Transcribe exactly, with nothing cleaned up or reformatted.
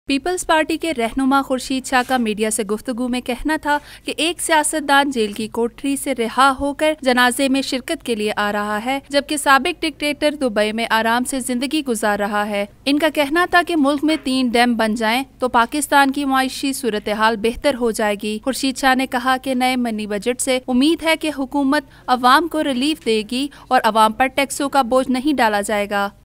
Peoples party के रहनुमा खुर्शीद शाह का मीडिया से गुफ्तगू में कहना था कि एक सियासतदान जेल की कोठरी से रिहा होकर जनाजे में शिरकत के लिए आ रहा है, जबकि साबिक डिक्टेटर दुबई में आराम से जिंदगी गुजार रहा है। इनका कहना था कि मुल्क में तीन डैम बन जाएं तो पाकिस्तान की माशी सूरत हाल बेहतर हो जाएगी। खुर्शीद शाह ने कहा कि नए मनी बजट से उम्मीद है कि हुकूमत अवाम को रिलीफ देगी और अवाम पर टैक्सों का बोझ नहीं डाला जाएगा।